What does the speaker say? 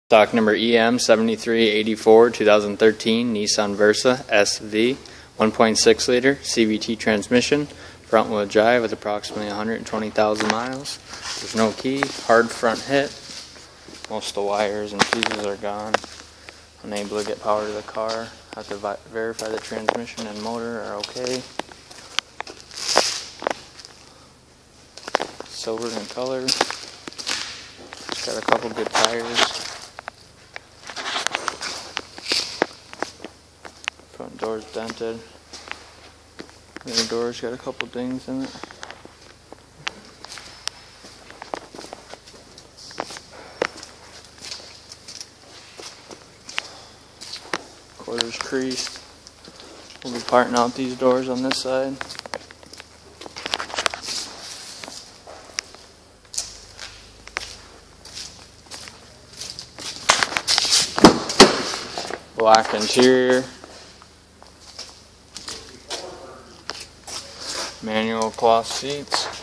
Stock number EM7384 2013 Nissan Versa SV 1.6 liter CVT transmission, front wheel drive with approximately 120,000 miles. There's no key, hard front hit. Most of the wires and fuses are gone. Unable to get power to the car. Have to verify the transmission and motor are okay. Silver in color. It's got a couple good tires. Front door's dented. Rear door's got a couple dings in it. Quarters creased. We'll be parting out these doors on this side. Black interior. Manual cloth seats.